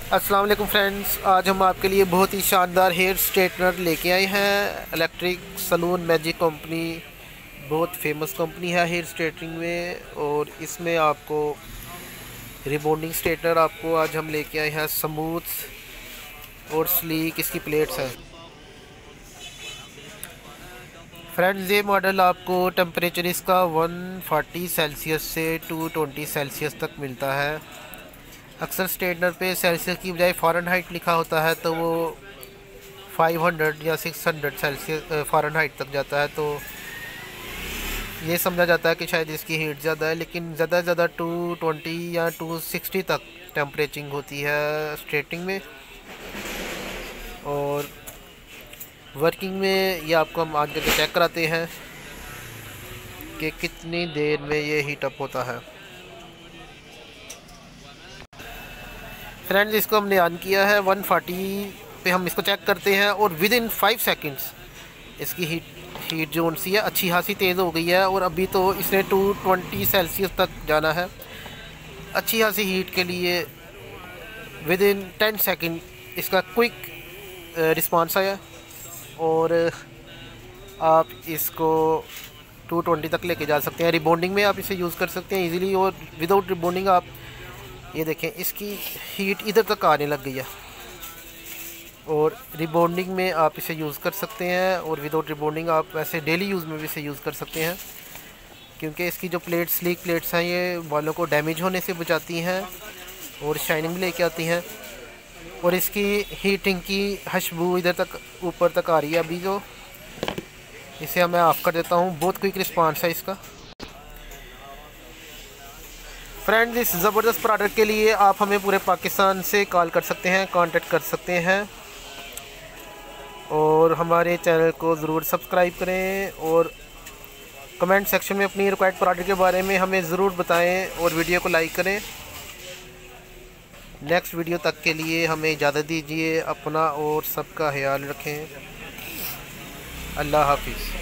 अस्सलाम वालेकुम फ्रेंड्स, आज हम आपके लिए बहुत ही शानदार हेयर स्ट्रेटनर लेके आए हैं। इलेक्ट्रिक सलून मैजिक कंपनी बहुत फेमस कंपनी है हेयर स्ट्रेटनिंग में। और इसमें आपको रिबॉन्डिंग स्ट्रेटनर आपको आज हम लेके आए हैं। स्मूथ और स्लीक इसकी प्लेट्स हैं। फ्रेंड्स, ये मॉडल आपको टेम्परेचर इसका 140 सेल्सियस से 220 सेल्सियस तक मिलता है। अक्सर स्ट्रेटनर पे सेल्सियस की बजाय फ़ारेनहाइट लिखा होता है, तो वो 500 या 600 सेल्सियस फ़ारेनहाइट तक जाता है, तो ये समझा जाता है कि शायद इसकी हीट ज़्यादा है। लेकिन ज़्यादा से ज़्यादा 220 या 260 तक टेम्परेचरिंग होती है स्ट्रेटनिंग में। और वर्किंग में ये आपको हम आगे के चेक कराते हैं कि कितनी देर में ये हीट अप होता है। फ्रेंड्स, इसको हमने ऑन किया है 140 पे। हम इसको चेक करते हैं और विद इन 5 सेकेंड्स इसकी हीट जोन सी है अच्छी खासी तेज़ हो गई है। और अभी तो इसने 220 सेल्सियस तक जाना है। अच्छी खासी हीट के लिए विद इन 10 सेकेंड इसका क्विक रिस्पांस आया। और आप इसको 220 तक लेके जा सकते हैं। रिबॉन्डिंग में आप इसे यूज़ कर सकते हैं इजीली। और विदाउट रिबॉन्डिंग आप ये देखें, इसकी हीट इधर तक आने लग गई है। और रिबॉन्डिंग में आप इसे यूज़ कर सकते हैं। और विदाउट रिबॉन्डिंग आप वैसे डेली यूज़ में भी इसे यूज़ कर सकते हैं, क्योंकि इसकी जो स्लीक प्लेट्स हैं ये बालों को डैमेज होने से बचाती हैं और शाइनिंग भी लेके आती हैं। और इसकी हीटिंग की खुशबू इधर तक ऊपर तक आ रही है। अभी जो इसे मैं ऑफ़ कर देता हूँ। बहुत क्विक रिस्पांस है इसका। फ्रेंड्स, इस ज़बरदस्त प्रोडक्ट के लिए आप हमें पूरे पाकिस्तान से कॉल कर सकते हैं, कांटेक्ट कर सकते हैं। और हमारे चैनल को ज़रूर सब्सक्राइब करें और कमेंट सेक्शन में अपनी रिक्वायर्ड प्रोडक्ट के बारे में हमें ज़रूर बताएं और वीडियो को लाइक करें। नेक्स्ट वीडियो तक के लिए हमें इजाज़त दीजिए। अपना और सबका ख्याल रखें। अल्लाह हाफिज़।